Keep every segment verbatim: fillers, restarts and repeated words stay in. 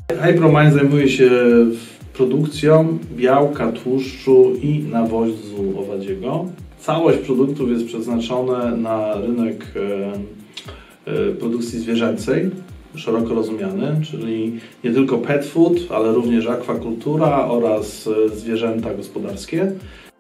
HiProMine zajmuje się produkcją białka, tłuszczu i nawozu owadziego. Całość produktów jest przeznaczona na rynek e, e, produkcji zwierzęcej, szeroko rozumiany, czyli nie tylko pet food, ale również akwakultura oraz zwierzęta gospodarskie.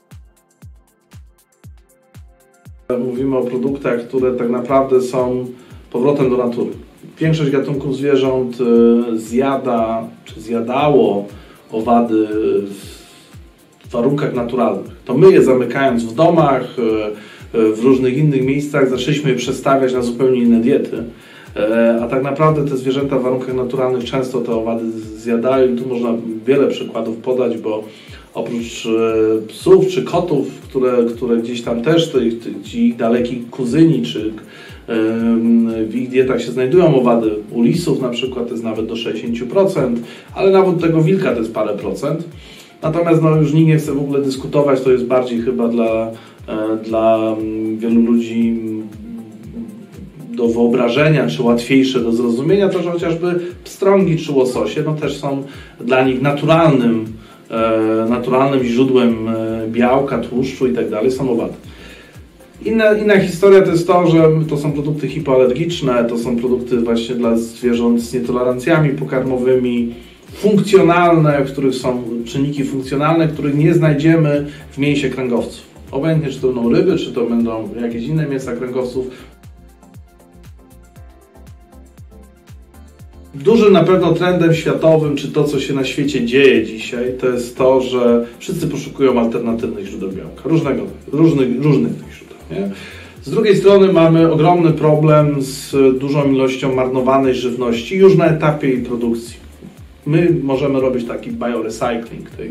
Mówimy o produktach, które tak naprawdę są powrotem do natury. Większość gatunków zwierząt zjada, czy zjadało owady w warunkach naturalnych. To my je zamykając w domach, w różnych innych miejscach, zaczęliśmy je przestawiać na zupełnie inne diety. A tak naprawdę te zwierzęta w warunkach naturalnych często te owady zjadają i tu można wiele przykładów podać, bo oprócz psów czy kotów, które, które gdzieś tam też ci daleki kuzyni czy w ich dietach się znajdują owady, u lisów na przykład to jest nawet do sześćdziesięciu procent, ale nawet tego wilka to jest parę procent. Natomiast no, już nikt nie chce w ogóle dyskutować, to jest bardziej chyba dla, dla wielu ludzi do wyobrażenia, czy łatwiejsze do zrozumienia, to że chociażby pstrągi czy łososie no, też są dla nich naturalnym, e, naturalnym źródłem białka, tłuszczu i tak dalej, są owady. Inna, inna historia to jest to, że to są produkty hipoalergiczne, to są produkty właśnie dla zwierząt z nietolerancjami pokarmowymi, funkcjonalne, w których są czynniki funkcjonalne, których nie znajdziemy w mięsie kręgowców. Obojętnie czy to będą ryby, czy to będą jakieś inne mięsa kręgowców. Dużym na pewno trendem światowym, czy to, co się na świecie dzieje dzisiaj, to jest to, że wszyscy poszukują alternatywnych źródeł białka, różnego, różnych, różnych tych źródeł. Nie? Z drugiej strony mamy ogromny problem z dużą ilością marnowanej żywności już na etapie jej produkcji. My możemy robić taki biorecycling tej,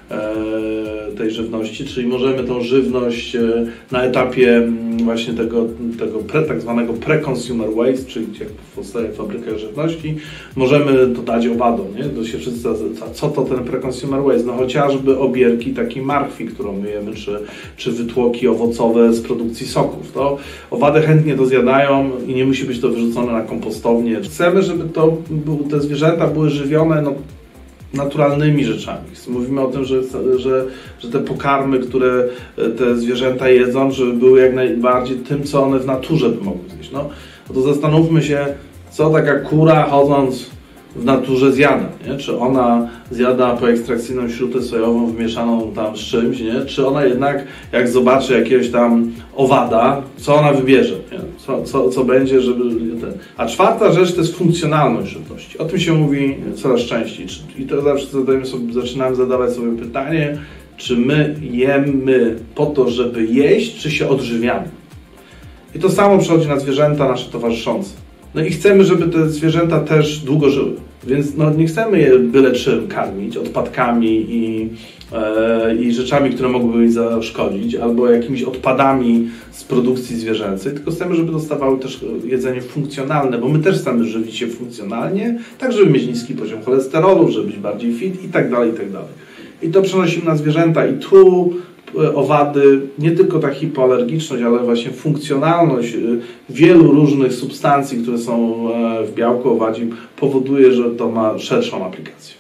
tej żywności, czyli możemy tą żywność na etapie właśnie tego, tego pre, tak zwanego pre-consumer waste, czyli jak powstaje fabryka żywności, możemy to dać owadom. Nie? To się wszyscy, co to ten pre-consumer waste? No chociażby obierki takiej marchwi, którą myjemy, czy, czy wytłoki owocowe z produkcji soków. To owady chętnie to zjadają i nie musi być to wyrzucone na kompostownię. Chcemy, żeby to, te zwierzęta były żywione no, naturalnymi rzeczami. Mówimy o tym, że, że, że te pokarmy, które te zwierzęta jedzą, żeby były jak najbardziej tym, co one w naturze by mogły zjeść. No, to zastanówmy się, co taka kura chodząc w naturze zjada, nie? Czy ona zjada poekstrakcyjną śrutę sojową wymieszaną tam z czymś, nie? Czy ona jednak, jak zobaczy jakiegoś tam owada, co ona wybierze, nie? Co, co, co będzie, żeby... Ten. A czwarta rzecz to jest funkcjonalność żywności. O tym się mówi coraz częściej. I to zawsze zadajemy sobie, zaczynamy zadawać sobie pytanie, czy my jemy po to, żeby jeść, czy się odżywiamy. I to samo przychodzi na zwierzęta nasze towarzyszące. No i chcemy, żeby te zwierzęta też długo żyły. Więc no, nie chcemy je byle czym karmić, odpadkami i, e, i rzeczami, które mogłyby im zaszkodzić, albo jakimiś odpadami z produkcji zwierzęcej, tylko chcemy, żeby dostawały też jedzenie funkcjonalne, bo my też chcemy żywić się funkcjonalnie, tak żeby mieć niski poziom cholesterolu, żeby być bardziej fit i tak dalej, i tak dalej. I to przenosimy na zwierzęta i tu owady, nie tylko ta hipoalergiczność, ale właśnie funkcjonalność wielu różnych substancji, które są w białku owadzim powoduje, że to ma szerszą aplikację.